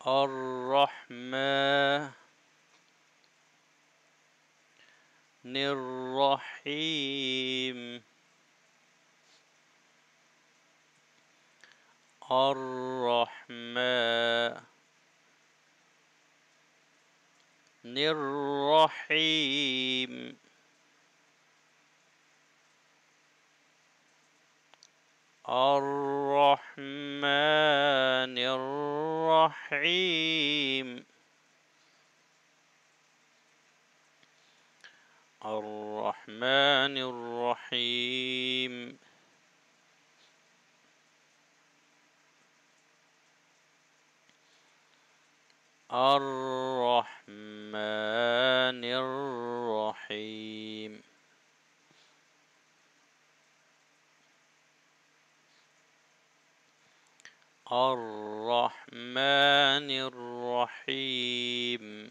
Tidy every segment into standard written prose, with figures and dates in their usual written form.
الرحمن الرحيم الرحمن الرحيم الرحمن الرحيم الرحمن الرحيم الرحمن الرحيم الرحمن الرحيم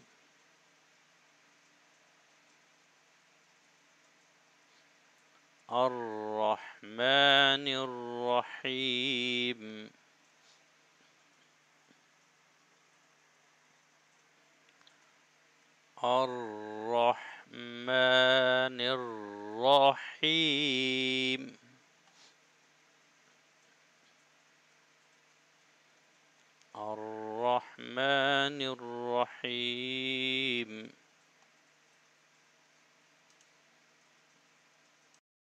الرحمن الرحيم الرحمن الرحيم الرحمن الرحيم